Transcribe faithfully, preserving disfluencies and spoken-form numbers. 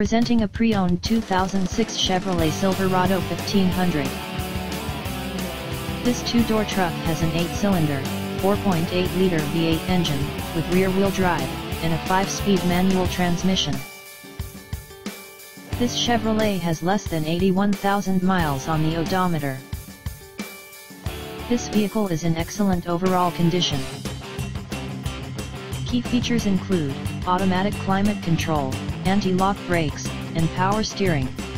Presenting a pre-owned two thousand six Chevrolet Silverado fifteen hundred. This two-door truck has an eight-cylinder, four point eight liter V eight engine, with rear-wheel drive, and a five-speed manual transmission. This Chevrolet has less than eighty-one thousand miles on the odometer. This vehicle is in excellent overall condition. Key features include automatic climate control, anti-lock brakes, and power steering.